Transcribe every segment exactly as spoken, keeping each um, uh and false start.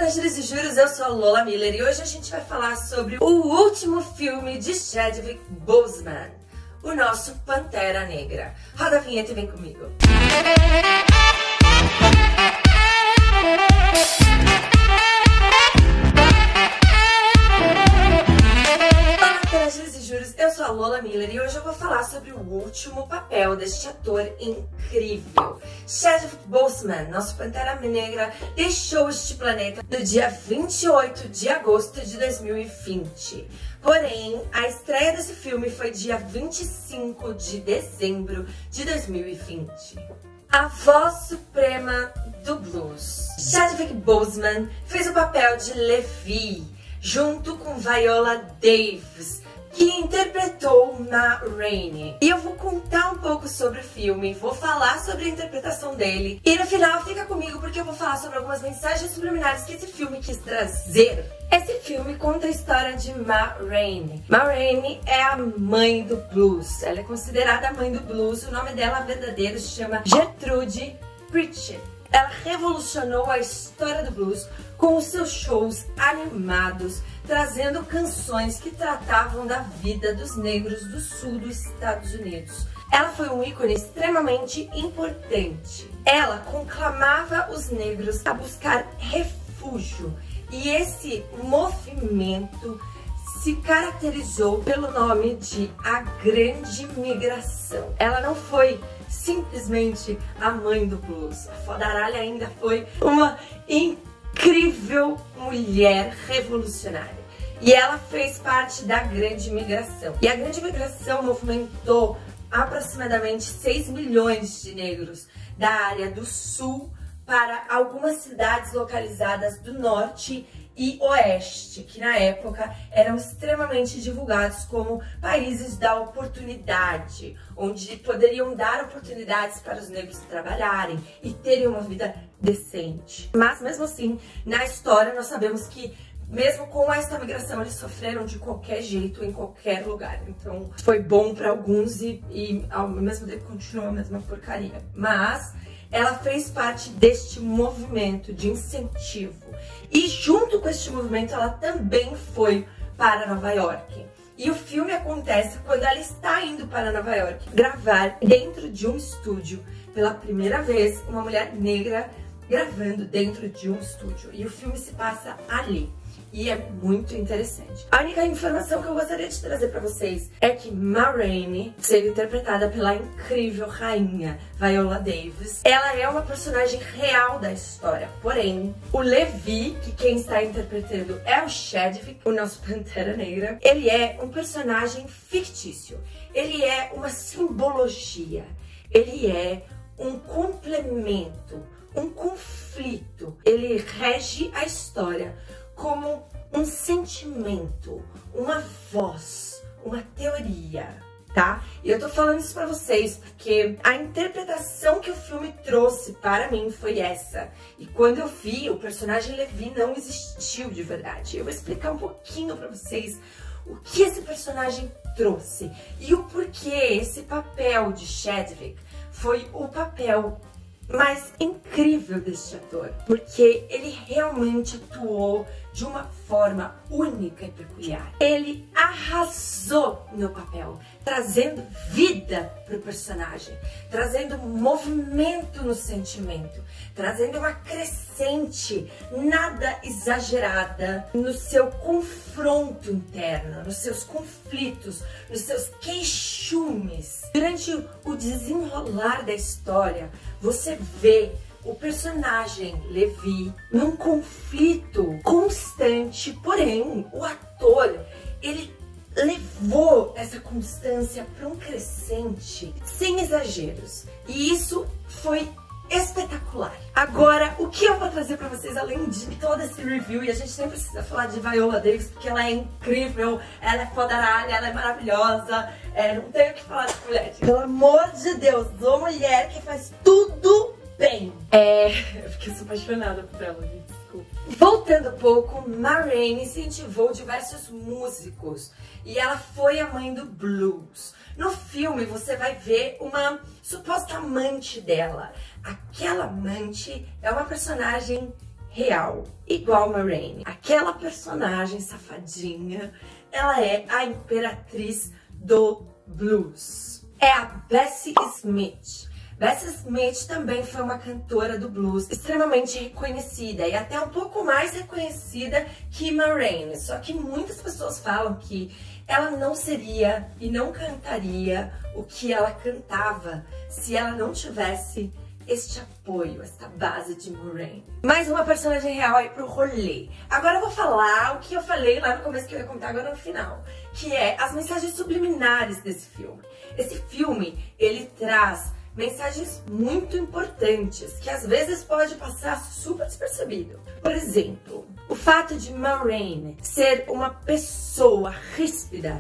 Tangerines e Juros, eu sou a Lola Miller e hoje a gente vai falar sobre o último filme de Chadwick Boseman, o nosso Pantera Negra. Roda a vinheta e vem comigo. Olá, Tangerines e Juros, eu sou a Lola Miller e hoje eu vou falar sobre o último papel deste ator incrível. Chadwick Boseman, nosso Pantera Negra, deixou este planeta no dia vinte e oito de agosto de dois mil e vinte. Porém, a estreia desse filme foi dia vinte e cinco de dezembro de dois mil e vinte. A voz suprema do blues. Chadwick Boseman fez o papel de Levi, junto com Viola Davis, que interpretou Ma Rainey. E eu vou contar um pouco sobre o filme, vou falar sobre a interpretação dele. E no final fica comigo porque eu vou falar sobre algumas mensagens subliminares que esse filme quis trazer. Esse filme conta a história de Ma Rainey. Ma Rainey é a mãe do blues. Ela é considerada a mãe do blues. O nome dela verdadeiro se chama Gertrude Pritchett. Ela revolucionou a história do blues com os seus shows animados, trazendo canções que tratavam da vida dos negros do sul dos Estados Unidos. Ela foi um ícone extremamente importante. Ela conclamava os negros a buscar refúgio e esse movimento se caracterizou pelo nome de a Grande Migração. Ela não foi simplesmente a mãe do blues. A Fodaralha ainda foi uma incrível mulher revolucionária. E ela fez parte da Grande Migração. E a Grande Migração movimentou aproximadamente seis milhões de negros da área do sul para algumas cidades localizadas do norte e oeste, que na época eram extremamente divulgados como países da oportunidade, onde poderiam dar oportunidades para os negros trabalharem e terem uma vida decente. Mas mesmo assim, na história nós sabemos que mesmo com essa migração eles sofreram de qualquer jeito, em qualquer lugar. Então foi bom para alguns e, e ao mesmo tempo continuou a mesma porcaria. Mas ela fez parte deste movimento de incentivo. E junto com este movimento, ela também foi para Nova York. E o filme acontece quando ela está indo para Nova York gravar dentro de um estúdio. Pela primeira vez, uma mulher negra gravando dentro de um estúdio. E o filme se passa ali. E é muito interessante. A única informação que eu gostaria de trazer pra vocês é que Ma Rainey, sendo interpretada pela incrível rainha Viola Davis, ela é uma personagem real da história. Porém, o Levi, que quem está interpretando é o Chadwick, o nosso Pantera Negra, ele é um personagem fictício. Ele é uma simbologia. Ele é um complemento, um conflito. Ele rege a história como um sentimento, uma voz, uma teoria, tá? E eu tô falando isso pra vocês porque a interpretação que o filme trouxe para mim foi essa. E quando eu vi, o personagem Levi não existiu de verdade. Eu vou explicar um pouquinho pra vocês o que esse personagem trouxe e o porquê esse papel de Chadwick foi o papel mais incrível deste ator, porque ele realmente atuou de uma forma única e peculiar. Ele arrasou no papel, trazendo vida para o personagem, trazendo movimento no sentimento, trazendo uma crescente nada exagerada no seu confronto interno, nos seus conflitos, nos seus queixumes. Durante o desenrolar da história, você vê o personagem Levi num conflito constante, porém o ator, ele levou essa constância para um crescente sem exageros. E isso foi espetacular. Agora, o que eu vou trazer pra vocês além de todo esse review, e a gente nem precisa falar de Viola Davis, porque ela é incrível, ela é fodaralha, ela é maravilhosa, é, não tenho o que falar dessa mulher. Pelo amor de Deus, uma mulher que faz tudo bem. É, eu fiquei super apaixonada por ela, gente, desculpa. Voltando um pouco, Ma Rainey incentivou diversos músicos e ela foi a mãe do blues. No filme você vai ver uma suposta amante dela. Aquela amante é uma personagem real, igual Ma Rainey. Aquela personagem safadinha, ela é a imperatriz do blues. É a Bessie Smith. Bessie Smith também foi uma cantora do blues extremamente reconhecida e até um pouco mais reconhecida que Ma Rainey. Só que muitas pessoas falam que ela não seria e não cantaria o que ela cantava se ela não tivesse este apoio, esta base de Ma Rainey. Mais uma personagem real aí pro rolê. Agora eu vou falar o que eu falei lá no começo, que eu ia contar agora no final, que é as mensagens subliminares desse filme. Esse filme, ele traz mensagens muito importantes que às vezes pode passar super despercebido. Por exemplo, o fato de Ma Rainey ser uma pessoa ríspida,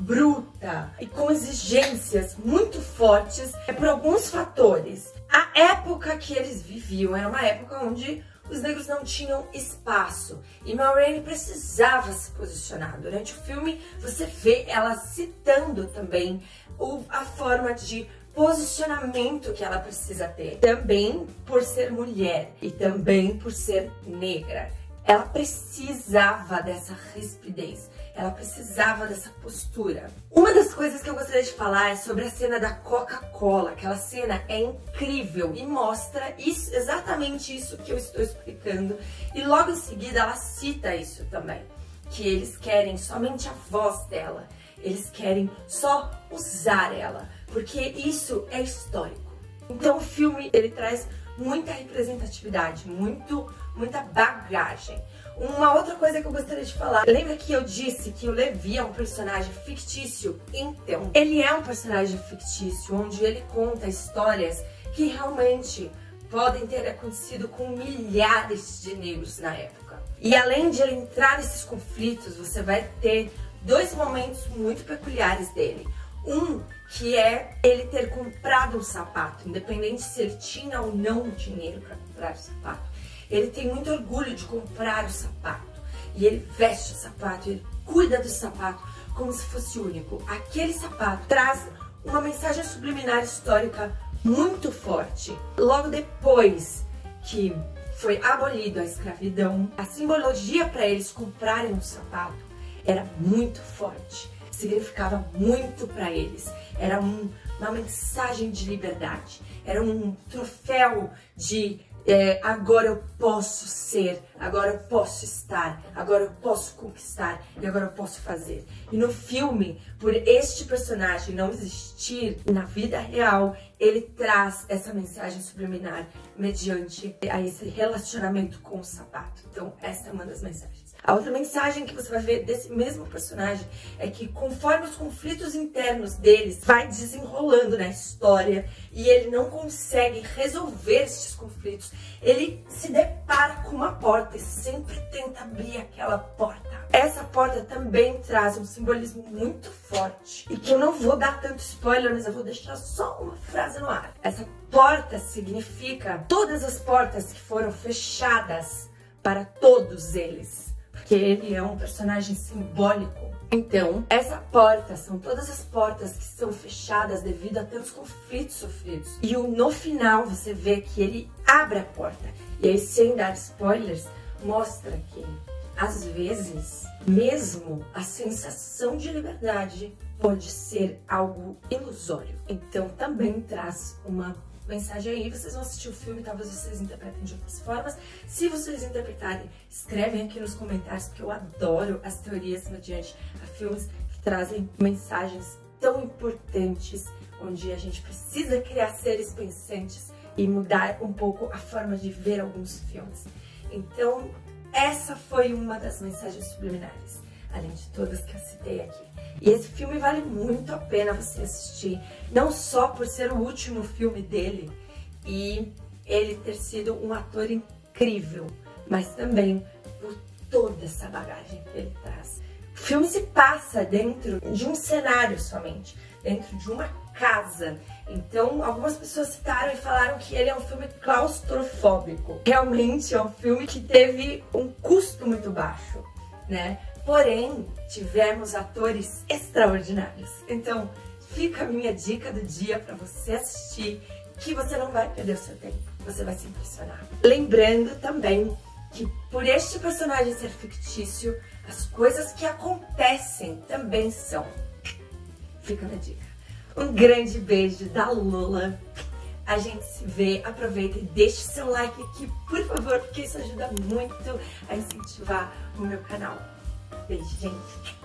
bruta e com exigências muito fortes é por alguns fatores. A época que eles viviam era uma época onde os negros não tinham espaço e Ma Rainey precisava se posicionar. Durante o filme você vê ela citando também o, a forma de posicionamento que ela precisa ter, também por ser mulher e também por ser negra. Ela precisava dessa rispidez, ela precisava dessa postura. Uma das coisas que eu gostaria de falar é sobre a cena da Coca-Cola. Aquela cena é incrível e mostra isso, exatamente isso que eu estou explicando. E logo em seguida ela cita isso também, que eles querem somente a voz dela, eles querem só usar ela, porque isso é histórico. Então o filme, ele traz muita representatividade, muito, muita bagagem. Uma outra coisa que eu gostaria de falar, lembra que eu disse que o Levi é um personagem fictício? Então, ele é um personagem fictício, onde ele conta histórias que realmente podem ter acontecido com milhares de negros na época. E além de ele entrar nesses conflitos, você vai ter dois momentos muito peculiares dele. Um, que é ele ter comprado um sapato, independente se ele tinha ou não dinheiro para comprar o sapato. Ele tem muito orgulho de comprar o sapato. E ele veste o sapato, ele cuida do sapato como se fosse único. Aquele sapato traz uma mensagem subliminar histórica muito forte. Logo depois que foi abolida a escravidão, a simbologia para eles comprarem um sapato era muito forte. Significava muito para eles. Era um, uma mensagem de liberdade. Era um troféu de é, agora eu posso ser, agora eu posso estar, agora eu posso conquistar e agora eu posso fazer. E no filme, por este personagem não existir na vida real, ele traz essa mensagem subliminar mediante a esse relacionamento com o sapato. Então essa é uma das mensagens. A outra mensagem que você vai ver desse mesmo personagem é que conforme os conflitos internos deles vai desenrolando na história e ele não consegue resolver esses conflitos, ele se depara com uma porta e sempre tenta abrir aquela porta. Essa porta também traz um simbolismo muito forte e que eu não vou dar tanto spoiler, mas eu vou deixar só uma frase no ar. Essa porta significa todas as portas que foram fechadas para todos eles. Porque ele é um personagem simbólico. Então, essa porta são todas as portas que são fechadas devido a tantos conflitos sofridos. E no final você vê que ele abre a porta. E aí, sem dar spoilers, mostra que, às vezes, mesmo a sensação de liberdade pode ser algo ilusório. Então, também traz uma mensagem aí. Vocês vão assistir o filme, talvez vocês interpretem de outras formas. Se vocês interpretarem, escrevem aqui nos comentários, porque eu adoro as teorias mediante a filmes que trazem mensagens tão importantes, onde a gente precisa criar seres pensantes e mudar um pouco a forma de ver alguns filmes. Então, essa foi uma das mensagens subliminares, além de todas que eu citei aqui. E esse filme vale muito a pena você assistir, não só por ser o último filme dele e ele ter sido um ator incrível, mas também por toda essa bagagem que ele traz. O filme se passa dentro de um cenário somente, dentro de uma casa. Então, algumas pessoas citaram e falaram que ele é um filme claustrofóbico. Realmente é um filme que teve um custo muito baixo, né? Porém, tivemos atores extraordinários. Então, fica a minha dica do dia para você assistir, que você não vai perder o seu tempo, você vai se impressionar. Lembrando também que por este personagem ser fictício, as coisas que acontecem também são. Fica na dica. Um grande beijo da Lola. A gente se vê, aproveita e deixe seu like aqui, por favor, porque isso ajuda muito a incentivar o meu canal. Beijo, gente!